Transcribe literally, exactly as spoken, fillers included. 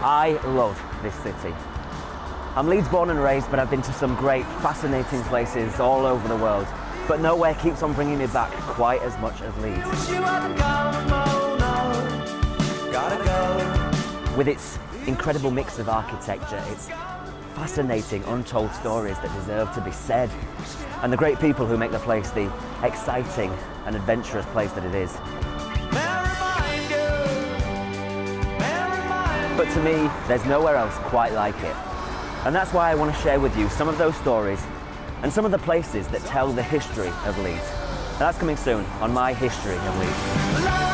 I love this city. I'm Leeds born and raised, but I've been to some great, fascinating places all over the world. But nowhere keeps on bringing me back quite as much as Leeds. With its incredible mix of architecture, its fascinating, untold stories that deserve to be said, and the great people who make the place the exciting and adventurous place that it is. But to me, there's nowhere else quite like it. And that's why I want to share with you some of those stories and some of the places that tell the history of Leeds. And that's coming soon on my History of Leeds.